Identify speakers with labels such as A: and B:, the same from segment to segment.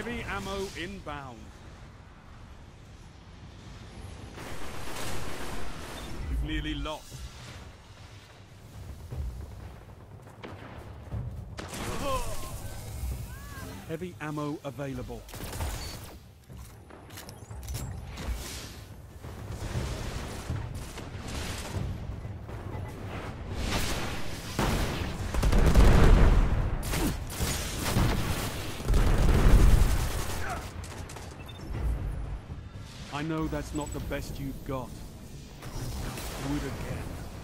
A: Heavy ammo inbound. You've nearly lost. Heavy ammo available. I know that's not the best you've got. Do it again.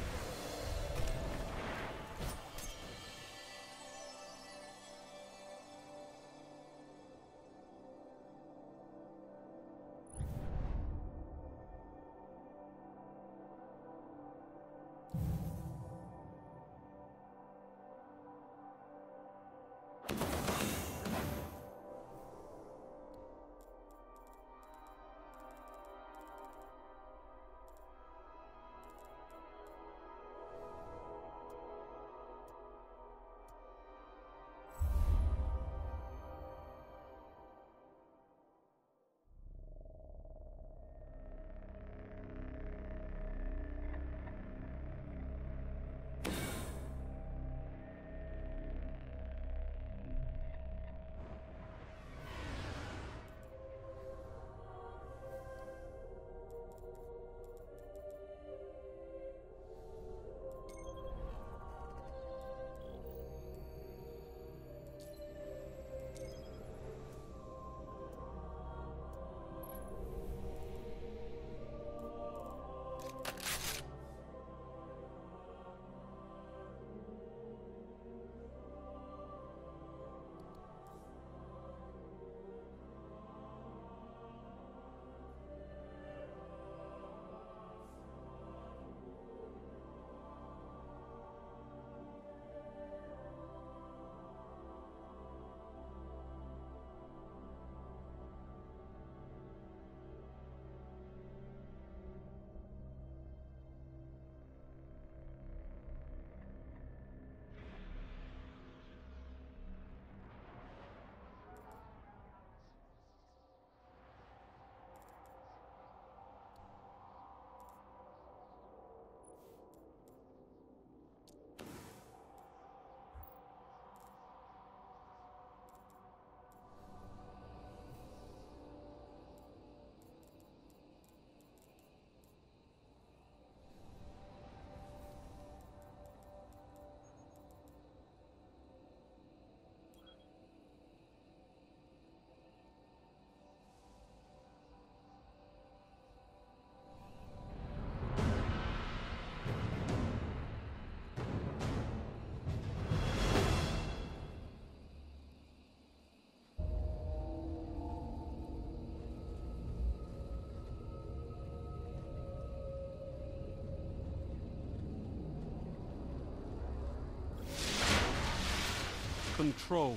A: Control.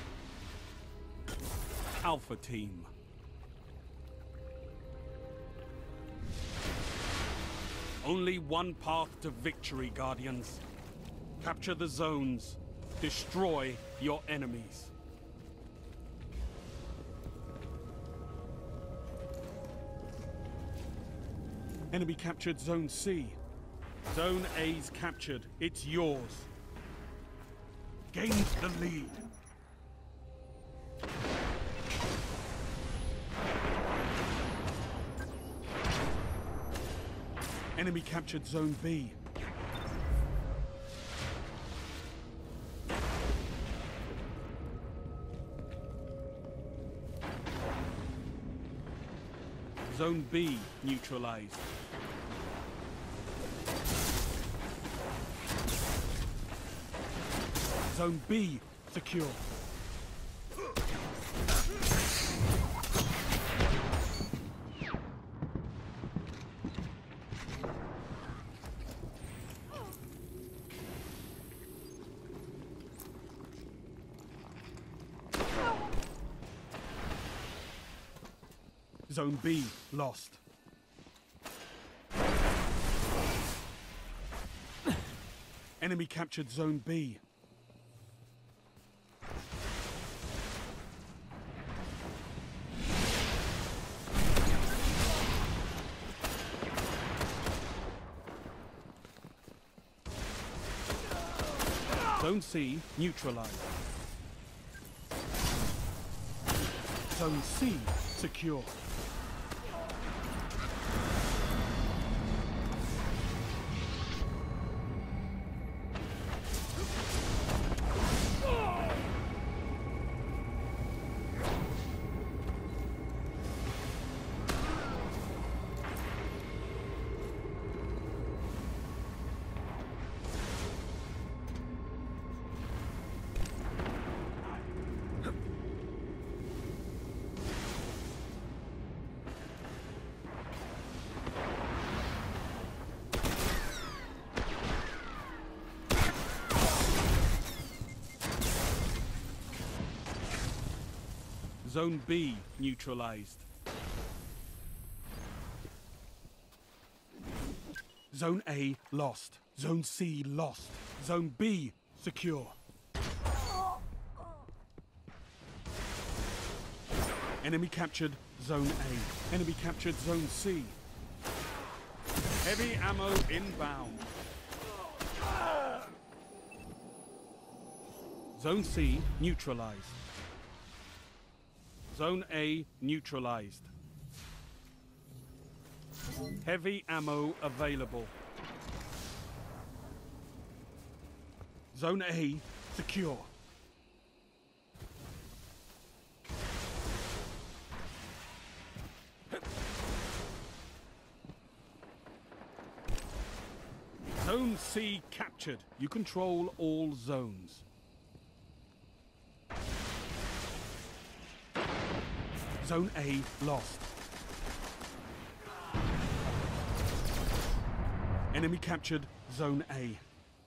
A: Alpha Team. Only one path to victory, Guardians. Capture the zones. Destroy your enemies. Enemy captured Zone C. Zone A's captured. It's yours. Gained the lead. Enemy captured Zone B. Zone B neutralized. Zone B secure. Zone B lost. Enemy captured Zone B. Zone C neutralized. Zone C secure. Zone B neutralized. Zone A lost. Zone C lost. Zone B secure. Enemy captured Zone A. Enemy captured Zone C. Heavy ammo inbound. Zone C neutralized. Zone A neutralized. Heavy ammo available. Zone A secure. Zone C captured. You control all zones. Zone A lost. Enemy captured Zone A.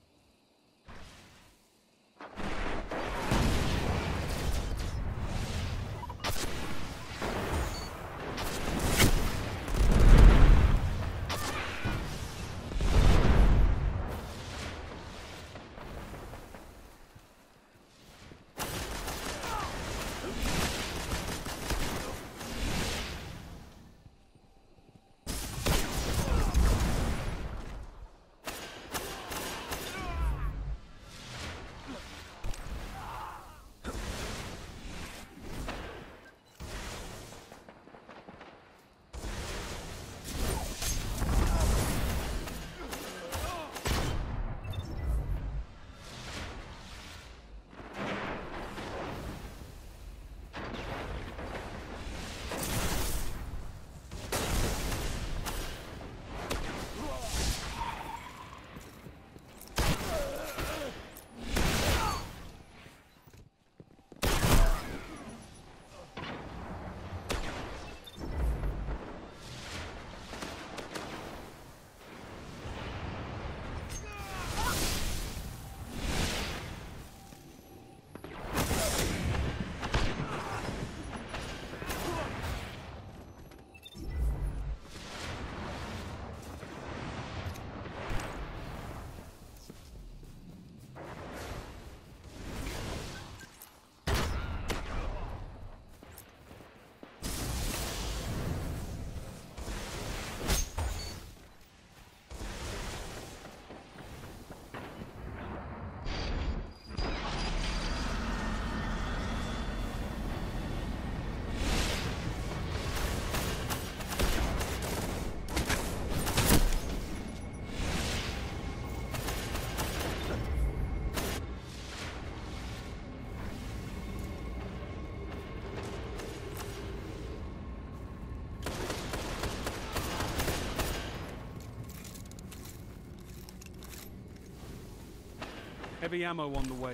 A: Heavy ammo on the way.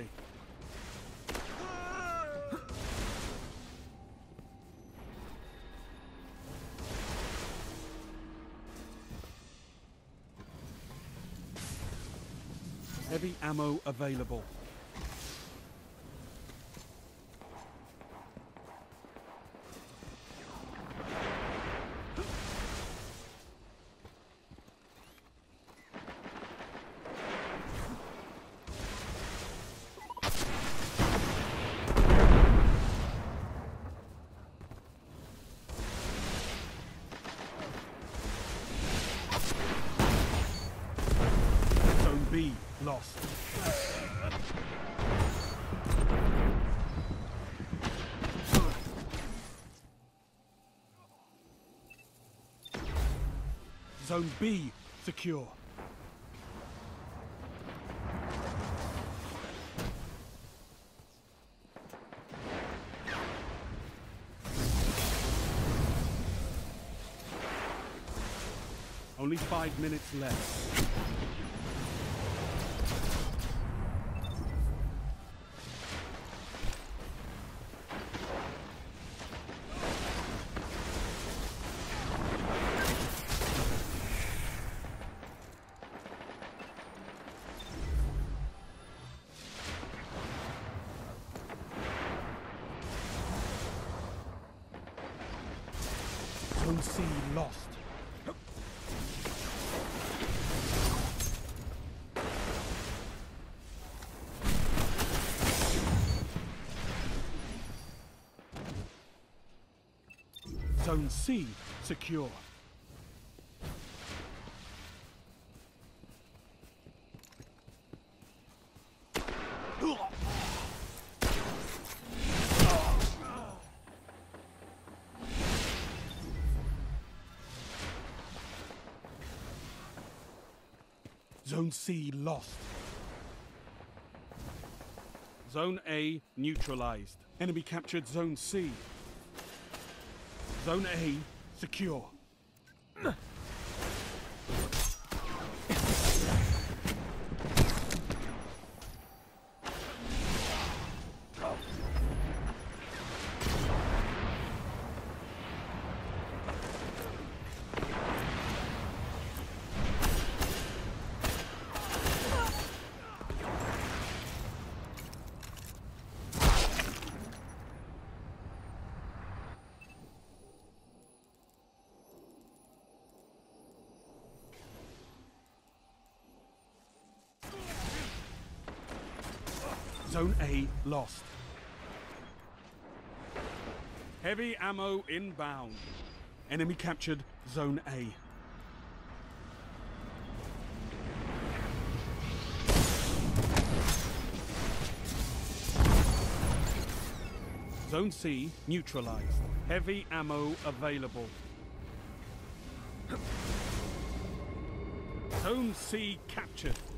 A: Heavy ammo available. Zone B lost. lost. Zone B secure. Only 5 minutes left. Zone C lost. Zone C secure. Zone C lost. Zone A neutralized. Enemy captured Zone C. Zone A secure. Zone A lost. Heavy ammo inbound. Enemy captured Zone A. Zone C neutralized. Heavy ammo available. Zone C captured.